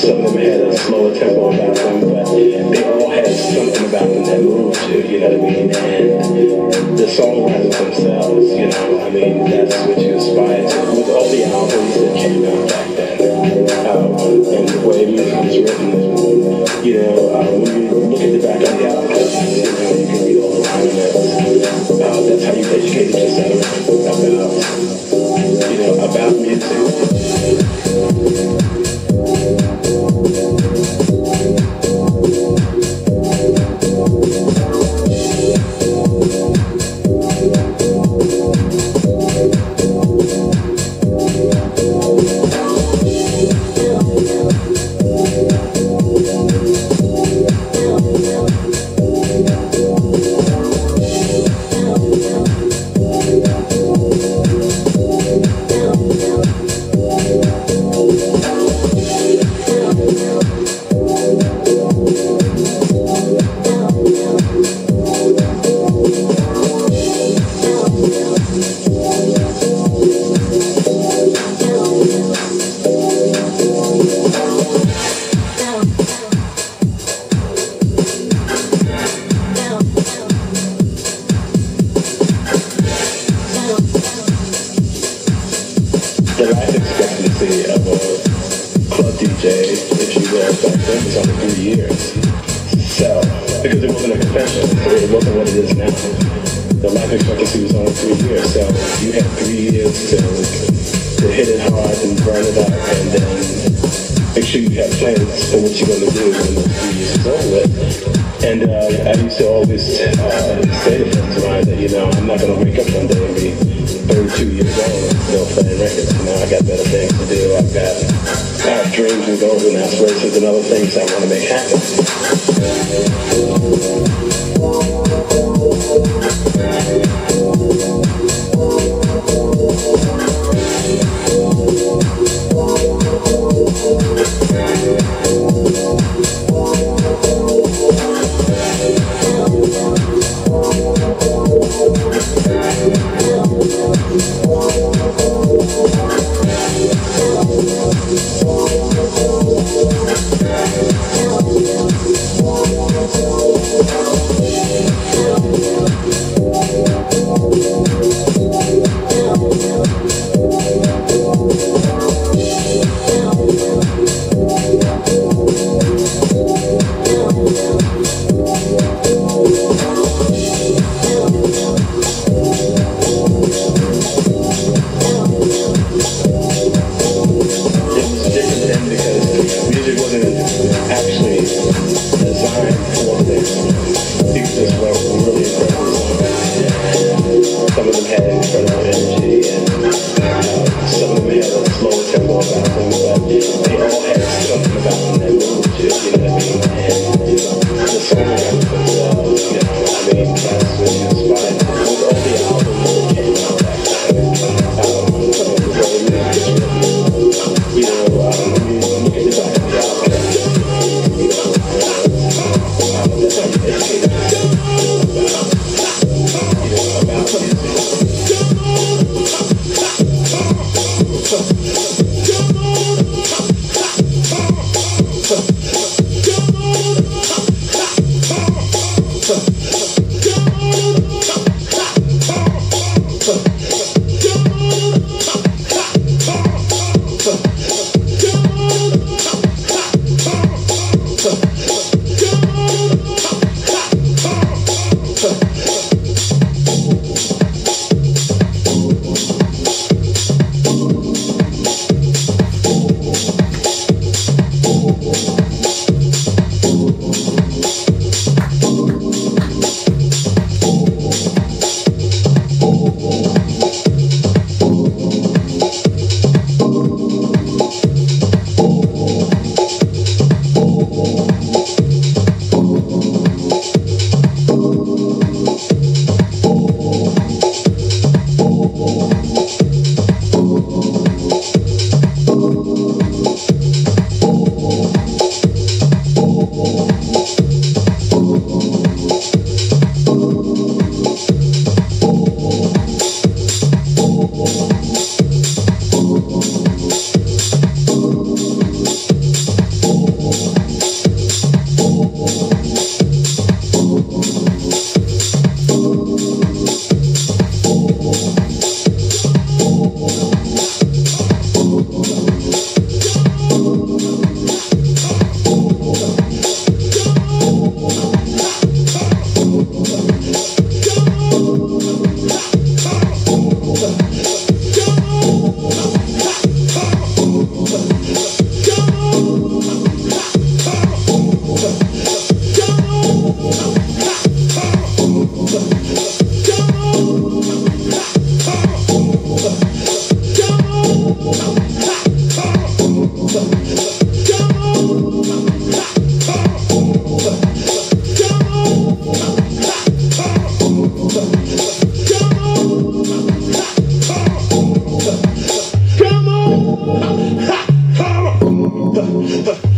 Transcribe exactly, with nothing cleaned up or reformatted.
some of them had a slower tempo about them, but they all had something about them that moved you, you know what I mean? And the songwriters themselves, you know, I mean, that's what you aspire to. With all the albums that came out back then, um, and the way music was written, you know, uh, when you look at the back of the album, you know, you can read all the liner notes. Uh, that's how you educated yourself about, you know, about music. The life expectancy of a club D J, if you will, back then was only three years. So, because it wasn't a convention, it wasn't what it is now. The life expectancy was only three years, so you had three years to, to hit it hard and burn it up, and then make sure you have plans for what you're going to do when those three years is over with. And uh, I used to always uh, say to friends of mine that, you know, I'm not going to wake up one day and be thirty-two years old and still playing records. You know, I got better things to do. I've got, I have dreams and goals and aspirations and other things I want to make happen. We'll be right back. move.